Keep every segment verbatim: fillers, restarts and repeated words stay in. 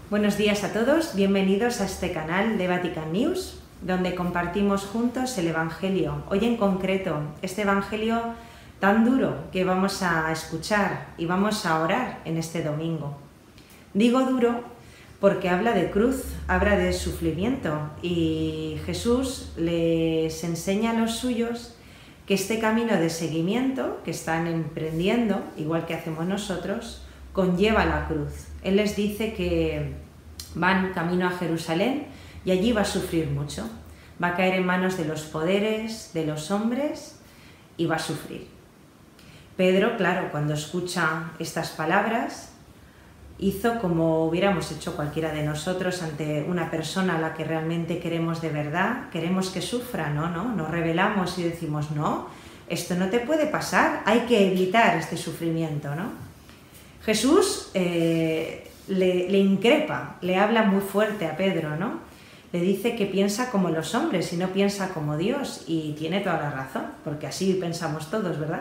Buenos días a todos, bienvenidos a este canal de Vatican News, donde compartimos juntos el Evangelio. Hoy en concreto, este Evangelio tan duro que vamos a escuchar y vamos a orar en este domingo. Digo duro porque habla de cruz, habla de sufrimiento, y Jesús les enseña a los suyos que este camino de seguimiento que están emprendiendo, igual que hacemos nosotros, conlleva la cruz. Él les dice que van camino a Jerusalén y allí va a sufrir mucho. Va a caer en manos de los poderes, de los hombres, y va a sufrir. Pedro, claro, cuando escucha estas palabras, hizo como hubiéramos hecho cualquiera de nosotros ante una persona a la que realmente queremos de verdad, queremos que sufra, ¿no? ¿No? Nos rebelamos y decimos, no, esto no te puede pasar, hay que evitar este sufrimiento, ¿no? Jesús eh, le, le increpa, le habla muy fuerte a Pedro, ¿no? Le dice que piensa como los hombres y no piensa como Dios, y tiene toda la razón, porque así pensamos todos, ¿verdad?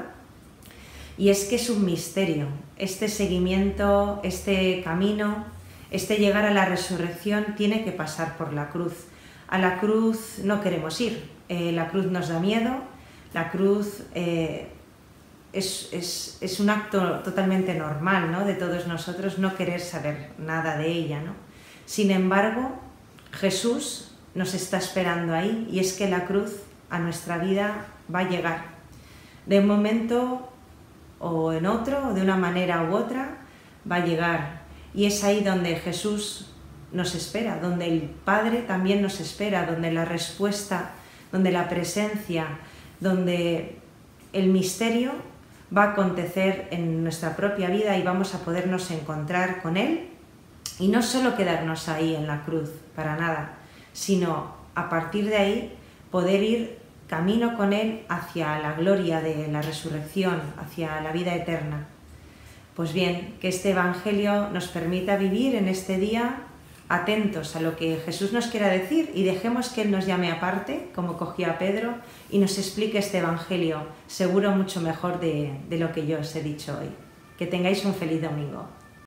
Y es que es un misterio, este seguimiento, este camino, este llegar a la resurrección tiene que pasar por la cruz. A la cruz no queremos ir, eh, la cruz nos da miedo, la cruz eh, es, es, es un acto totalmente normal, ¿no?, de todos nosotros no querer saber nada de ella, ¿no? Sin embargo, Jesús nos está esperando ahí, y es que la cruz a nuestra vida va a llegar. De un momento o en otro, o de una manera u otra, va a llegar. Y es ahí donde Jesús nos espera, donde el Padre también nos espera, donde la respuesta, donde la presencia, donde el misterio va a acontecer en nuestra propia vida y vamos a podernos encontrar con Él. Y no solo quedarnos ahí en la cruz, para nada, sino a partir de ahí poder ir camino con Él hacia la gloria de la resurrección, hacia la vida eterna. Pues bien, que este Evangelio nos permita vivir en este día atentos a lo que Jesús nos quiera decir, y dejemos que Él nos llame aparte, como cogió a Pedro, y nos explique este Evangelio, seguro mucho mejor de, de lo que yo os he dicho hoy. Que tengáis un feliz domingo.